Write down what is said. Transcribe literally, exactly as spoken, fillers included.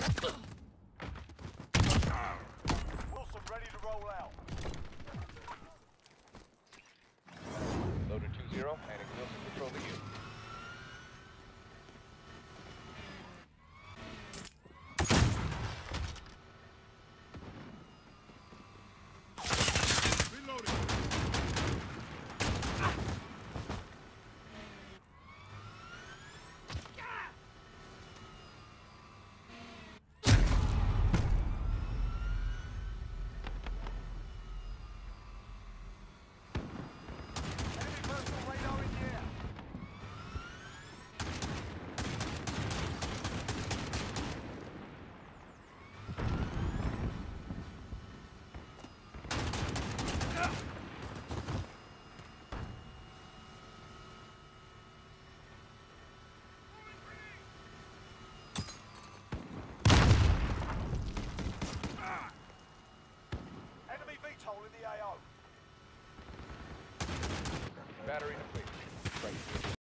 Wilson ready to roll out. Loader two zero, handing Wilson control to you. Enemy personal radar in the air. Enemy V TOL in the A O. Battery depleted. Right.